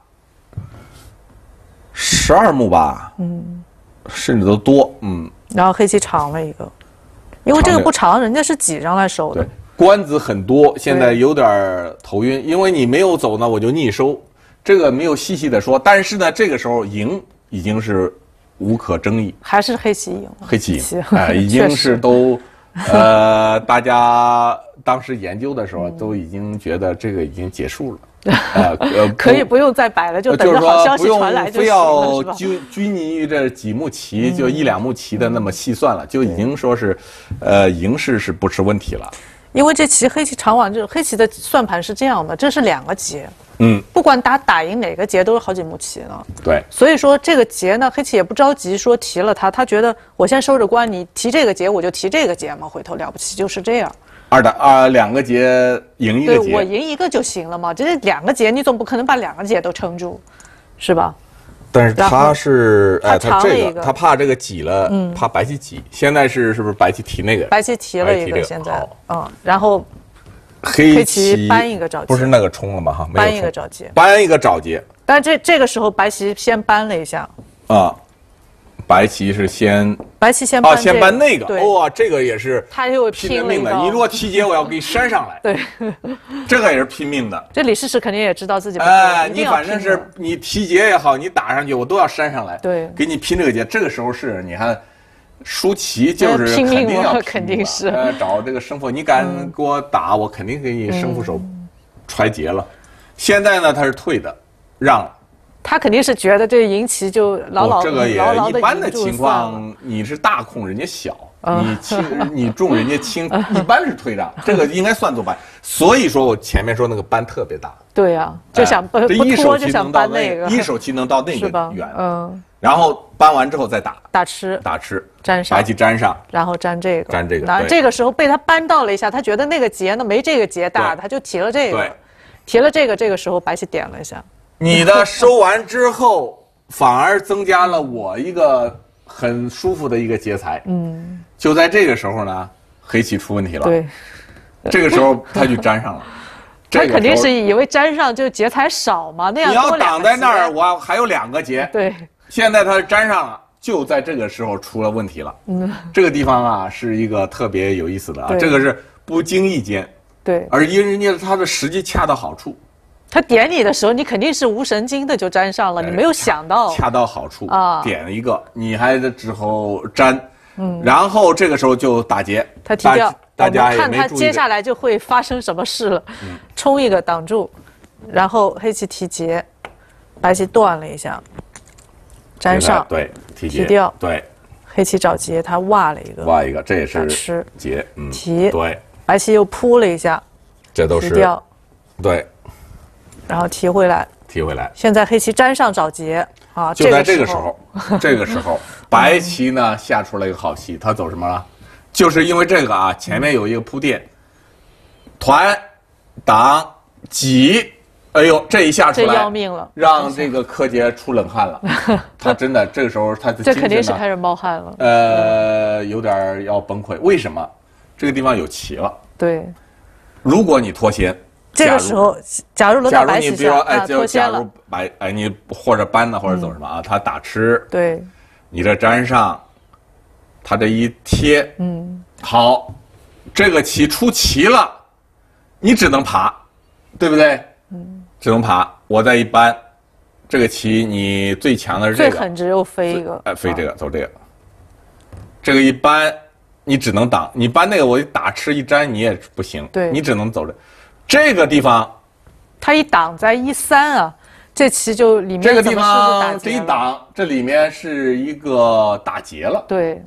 十二目吧，嗯，甚至都多，嗯。 然后黑棋长了一个，因为这个不长，人家是挤上来收的。 对，官子很多，现在有点头晕，因为你没有走呢，我就逆收，这个没有细细的说。但是呢，这个时候赢已经是无可争议， 还是黑棋赢， 黑棋赢，哎，已经是都，呃，大家当时研究的时候都已经觉得这个已经结束了。 呃呃，可以不用再摆了，就等着好消息传来就行了，是吧？ 非要拘拘泥于这几目棋，就一两目棋的那么细算了，就已经说是，呃，赢势是不是问题了？ 因为这棋黑棋长往这黑棋的算盘是这样的，这是两个劫， 嗯， 不管打打赢哪个劫都是好几目棋呢。 对， 所以说这个劫呢，黑棋也不着急说提了它，他觉得我先收着官，你提这个劫我就提这个劫嘛，回头了不起就是这样。 二打啊，两个劫赢一个劫， 对我赢一个就行了嘛。这两个劫，你总不可能把两个劫都撑住，是吧？ 但是他是哎， 他这个他怕这个挤了，嗯，怕白棋挤。现在是是不是白棋提那个？ 白棋提了一个，现在嗯，然后黑棋搬一个找劫， 不是那个冲了吗？哈， 搬一个找劫， 搬一个找劫。 但这这个时候白棋先搬了一下啊。白棋是先， 白棋先搬、这个、 啊，先搬那个，哇，这个也是他又拼命的。你如果提劫，我要给你扇上来， 对， 这个也是拼命的。 这李世石肯定也知道自己不哎，你反正是你提劫也好，你打上去，我都要扇上来， 对， 给你拼这个劫。这个时候是你看，输棋就是肯定要拼， 肯定是呃找这个生父，你敢给我打，我肯定给你生父手揣劫了。现在呢，他是退的，让了。 他肯定是觉得这赢棋就牢牢这个也牢一般的情况，你是大空人家小，你轻你重人家轻，一般是退让，这个应该算作搬。所以说我前面说那个搬特别大。 对呀，就想不不拖就想搬那个， 一手棋能到那个远， 嗯， 然后搬完之后再打打吃打吃粘上， 白棋粘上， 然后粘这个粘这个。 那这个时候被他扳到了一下，他觉得那个劫呢没这个劫大，他就提了这个，提了这个，这个时候白棋点了一下。 你的收完之后，反而增加了我一个很舒服的一个劫财。嗯，就在这个时候呢，黑棋出问题了。 对， 这个时候他就粘上了。 他肯定是以为粘上就劫财少嘛，那样你要挡在那儿，我还有两个劫。 对， 现在他粘上了，就在这个时候出了问题了。嗯，这个地方啊是一个特别有意思的啊，这个是不经意间。 对， 而因人家他的时机恰到好处。 他点你的时候，你肯定是无神经的就粘上了，你没有想到恰到好处啊，点一个，你还得之后粘，嗯，然后这个时候就打劫， 他提掉， 大家也看他接下来就会发生什么事了，嗯，冲一个挡住，然后黑棋提劫，白棋断了一下，粘上， 对，提提掉， 对， 黑棋找劫，他挖了一个， 挖一个，这也是吃劫，嗯， 提， 对， 白棋又扑了一下， 这都是提掉， 对。 然后提回来， 提回来。 现在黑棋粘上找劫啊， 就在这个时候，这个时候，白棋呢下出了一个好棋，他走什么了？就是因为这个啊，前面有一个铺垫，团、挡、挤，哎呦，这一下出来， 这要命了， 让这个柯洁出冷汗了。他真的这个时候他的这肯定是开始冒汗了， 呃，有点要崩溃。为什么？这个地方有棋了。 对， 如果你脱先。 这个时候，假如轮到白棋下， 哎，就假如白哎，你或者搬呢，或者走什么啊？他打吃， 对， 你这粘上，他这一贴，嗯，好，这个棋出棋了，你只能爬，对不对？嗯，只能爬。我再一搬，这个棋你最强的是这个， 最狠只有飞一个， 哎，飞这个，走这个，这个一搬，你只能挡，你搬那个我一打吃一粘你也不行， 对， 你只能走这。这个地方， 它一挡在一三啊，这棋就里面这个地方这一挡，这里面是一个打劫了。 对，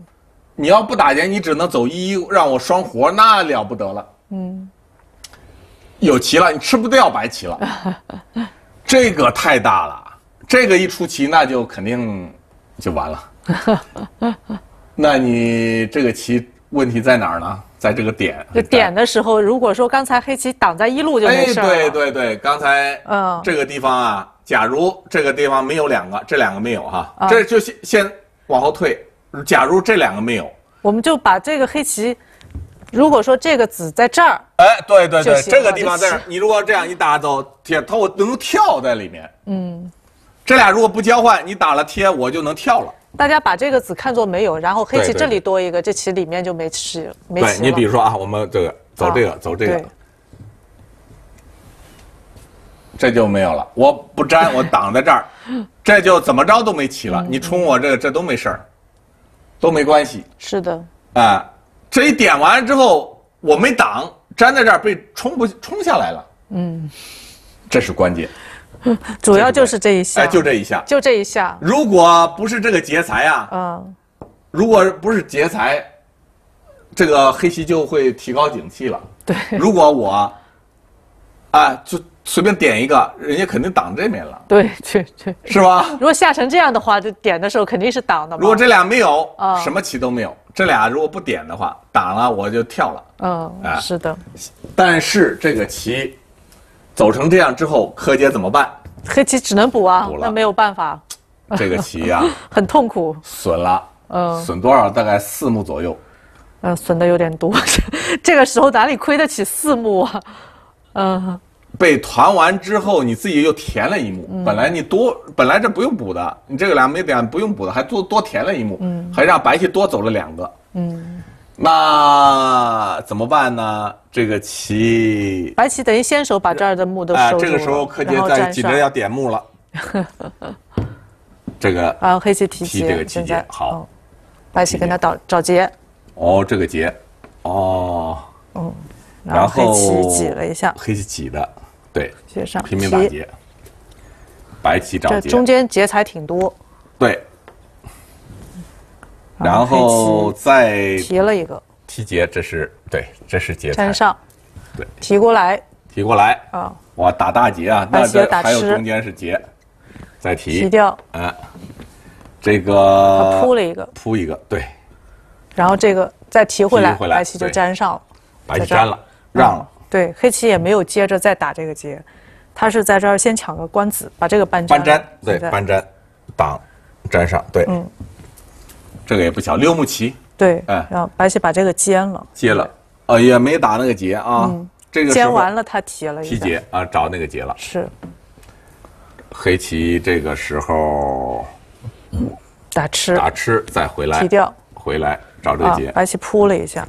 你要不打劫，你只能走一，让我双活，那了不得了。嗯，有棋了，你吃不掉白棋了，这个太大了，这个一出棋那就肯定就完了。那你这个棋问题在哪儿呢？在这个点。 就点的时候，如果说刚才黑棋挡在一路就没事了。 哎，对对对，刚才嗯这个地方啊，假如这个地方没有两个，这两个没有哈，啊、这就先先往后退。假如这两个没有， 我们就把这个黑棋，如果说这个子在这儿， 哎，对对对，这个地方在这儿，你如果这样一打走贴，它我能跳在里面。嗯，这俩如果不交换，你打了贴，我就能跳了。 大家把这个子看作没有，然后黑棋这里多一个，这棋里面就没棋没棋了。 对你比如说啊，我们这个走这个、啊、走这个，这就没有了。我不粘，我挡在这儿，这就怎么着都没棋了。你冲我这个，这都没事儿。都没关系， 是的， 啊、呃，这一点完了之后，我没挡，粘在这儿被冲不冲下来了，嗯，这是关键， 主要就是这一下， 哎，就这一下， 就这一下， 如果不是这个劫财啊，嗯，如果不是劫财，这个黑棋就会提高警惕了， 对， 如果我，啊、呃，就。随便点一个，人家肯定挡这面了。 对对对， 是吧？ 如果下成这样的话，就点的时候肯定是挡的嘛。 如果这俩没有，啊、什么棋都没有。这俩如果不点的话，挡了我就跳了。 嗯，哎、是的。 但是这个棋走成这样之后，柯洁怎么办？ 黑棋只能补啊，补那没有办法。 这个棋呀、啊， 很痛苦， 损了。嗯，损多少？大概四目左右。 嗯，损的有点多。这个时候哪里亏得起四目啊？嗯。 被团完之后，你自己又填了一目。嗯、本来你多，本来这不用补的，你这个俩没点不用补的，还多多填了一目，嗯、还让白棋多走了两个。嗯，那怎么办呢？这个棋， 白棋等于先手把这儿的目都收住了。哎、 呃，这个时候柯洁在急着要点目了。这个， 然后黑棋提提这个棋劫好、 哦，白棋跟他找找劫。 哦，这个劫，哦， 嗯。然后黑棋挤了一下， 黑棋挤的，对， 接上拼命打劫，白棋找劫， 这中间劫财挺多， 对，然后再提了一个提劫，这是对，这是劫财， 粘上， 对， 提过来， 提过来啊，哇，打大劫啊，那这还有中间是劫，再提提掉， 啊，这个扑了一个， 扑一个，对， 然后这个再提回来，白棋就粘上了， 白棋粘了。让了、 嗯，对，黑棋也没有接着再打这个劫，他是在这儿先抢个官子，把这个搬粘。 搬粘，对，搬粘，挡，粘上，对，嗯，这个也不小，六目棋。 对，哎，然后白棋把这个尖了， 接了，呃，也没打那个劫啊，嗯、这个尖完了，他提了一提劫啊，找那个劫了。 是， 黑棋这个时候， 嗯、打吃， 打吃再回来， 提掉， 回来找这个劫、 啊，白棋扑了一下。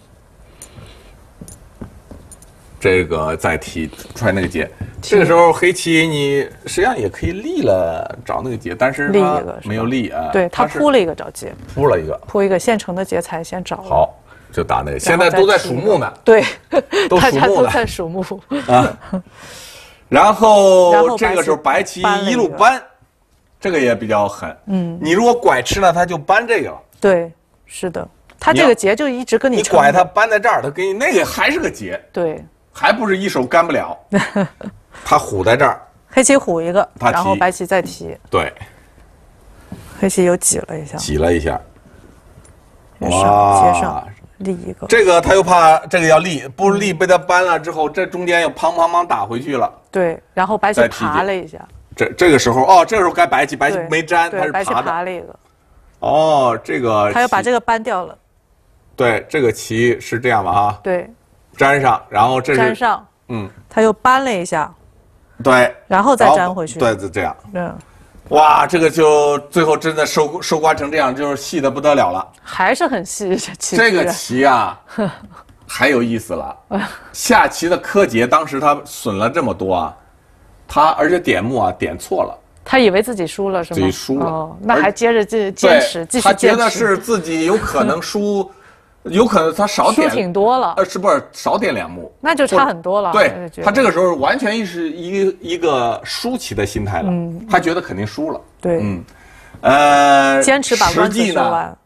这个再提踹那个劫，这个时候黑棋你实际上也可以立了找那个劫，但是立一个没有立啊。 对他扑了一个找劫， 扑了一个， 扑一个现成的劫财先找了。 好，就打那个，现在都在数目呢。 对， 都数目都在数目啊。然后这个时候白棋一路搬，这个也比较狠。嗯，你如果拐吃了，他就搬这个了。 对，是的，他这个劫就一直跟你。 你拐他搬在这儿，他给你那个还是个劫。 对。 还不是一手干不了，他虎在这儿， 黑棋虎一个，然后白棋再提， 对， 黑棋又挤了一下， 挤了一下， 哇，接上立一个， 这个他又怕这个要立，不立被他搬了之后，这中间又砰砰砰打回去了， 对，然后白棋爬了一下， 这这个时候哦，这个时候该白棋，白棋没粘，他是白棋爬了一个， 哦，这个他又把这个搬掉了， 对，这个棋是这样吧哈， 对。 粘上，然后这是粘上， 嗯， 他又搬了一下， 对， 然后再粘回去， 对，就这样，嗯，哇，这个就最后真的收收官成这样，就是细的不得了了， 还是很细，这棋这个棋啊，还有意思了，下棋的柯洁当时他损了这么多啊，他而且点目啊点错了， 他以为自己输了是吗？ 自己输了， 哦，那还接着继坚持，继续坚持， 他觉得是自己有可能输。有可能他少点输挺多了， 呃，是不是少点两目？ 那就差很多了。 对，他这个时候完全是一个一个输棋的心态了，嗯，他觉得肯定输了。 对， 嗯，呃， 坚持把官子收完。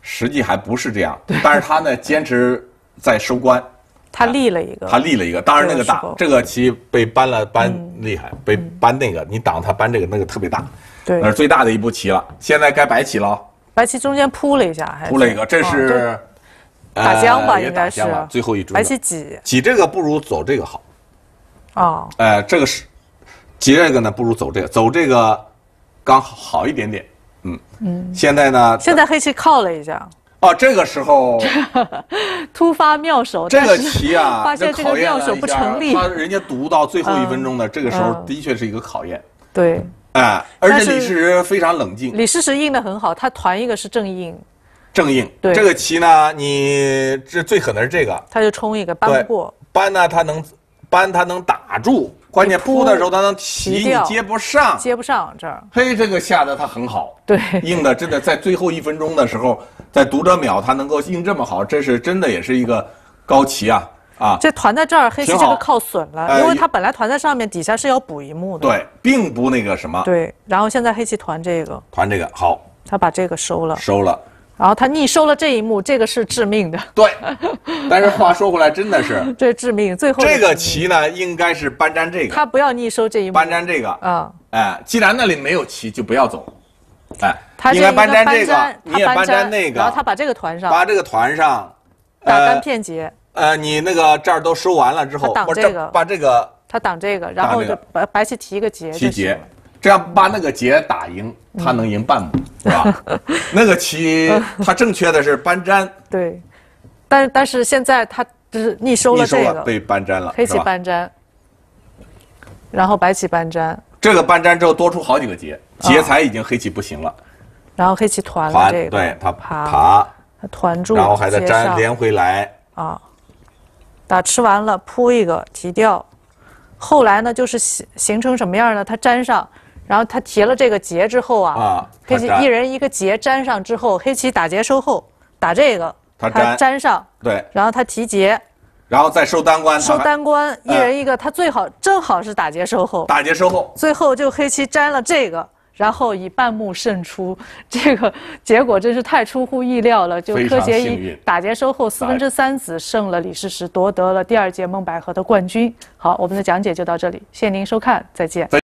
实际还不是这样，但是他呢坚持在收官。 他立了一个， 他立了一个，当然那个大，这个棋被搬了搬厉害，被搬那个，你挡他搬这个那个特别大， 对， 那是最大的一步棋了。现在该白棋了， 白棋中间铺了一下，还铺了一个，这是打将吧，应该是最后一追。 白棋挤挤这个不如走这个好。 哦， 哎，这个是挤这个呢，不如走这个，走这个刚好一点点。嗯嗯，现在呢？ 现在黑棋靠了一下。 哦，这个时候突发妙手， 这个棋啊， 发现这个妙手不成立。 他人家读到最后一分钟的这个时候，的确是一个考验。 对， 哎，而且李世石非常冷静。 李世石应的很好，他团一个是正应。 正应，对这个棋呢，你这最狠的是这个， 他就冲一个搬不过。 搬呢，他能搬，他能打住。关键扑的时候，他能提，你接不上， 接不上这儿。 嘿，这个下的他很好， 对， 应的真的在最后一分钟的时候，在读者秒他能够应这么好，这是真的也是一个高棋啊啊！ 这团在这儿，黑棋这个靠损了，因为他本来团在上面，底下是要补一目的。 对，并不那个什么。 对，然后现在黑棋团这个， 团这个好， 他把这个收了， 收了。 然后他逆收了这一幕，这个是致命的。 对，但是话说回来，真的是这致命。最后这个棋呢，应该是搬粘这个。 他不要逆收这一幕。 搬粘这个啊，哎，既然那里没有棋，就不要走。哎， 他应该搬粘这个， 你也搬粘那个。 然后他把这个团上， 把这个团上， 打单片结。 呃，你那个这儿都收完了之后， 挡这个， 把这个， 他挡这个，然后就白白棋提一个结， 提结。这样把那个结打赢，他能赢半目，是吧？那个棋他正确的是搬粘， 对，但但是现在他就是逆收了这个， 被搬粘了， 黑棋搬粘，然后白棋搬粘， 这个搬粘之后多出好几个结，劫财已经黑棋不行了， 然后黑棋团了这个， 对他爬， 他团住， 然后还得粘连回来啊，打吃完了铺一个提掉，后来呢就是形形成什么样呢？他粘上。然后他提了这个结之后啊，啊黑棋一人一个结粘上之后，黑棋打结收后，打这个他粘上， 对， 然后他提结， 然后再收单官， 收单官一人一个，他最好正好是打结收后， 打结收后， 最后就黑棋粘了这个，然后以半目胜出，这个结果真是太出乎意料了，就柯洁以打结收后四分之三子胜了李世石，夺得了第二届孟百合的冠军。好，我们的讲解就到这里，谢谢您收看，再见。